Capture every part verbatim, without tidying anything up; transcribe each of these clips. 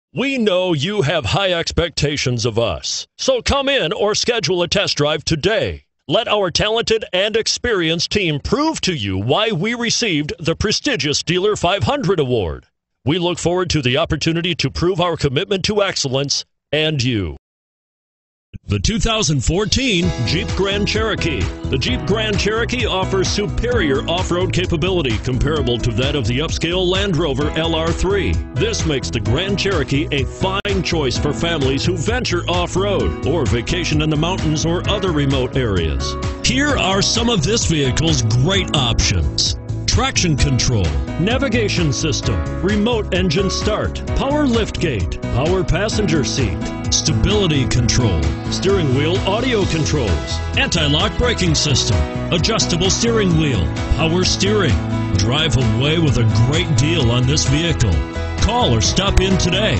We know you have high expectations of us, so come in or schedule a test drive today. Let our talented and experienced team prove to you why we received the prestigious Dealer five hundred Award. We look forward to the opportunity to prove our commitment to excellence and you. The two thousand fourteen Jeep Grand Cherokee. The Jeep Grand Cherokee offers superior off-road capability comparable to that of the upscale Land Rover L R three. This makes the Grand Cherokee a fine choice for families who venture off-road or vacation in the mountains or other remote areas. Here are some of this vehicle's great options: traction control, navigation system, remote engine start, power liftgate, power passenger seat, stability control, steering wheel audio controls, anti-lock braking system, adjustable steering wheel, power steering. Drive away with a great deal on this vehicle. Call or stop in today.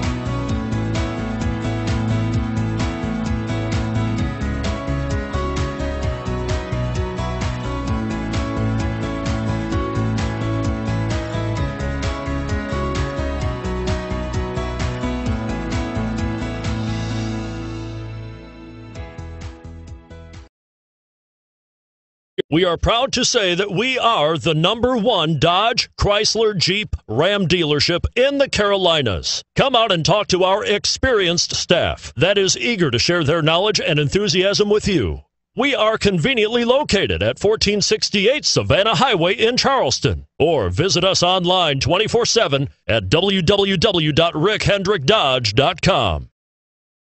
We are proud to say that we are the number one Dodge, Chrysler, Jeep, Ram dealership in the Carolinas. Come out and talk to our experienced staff that is eager to share their knowledge and enthusiasm with you. We are conveniently located at fourteen sixty-eight Savannah Highway in Charleston. Or visit us online twenty-four seven at w w w dot rick hendrick dodge dot com.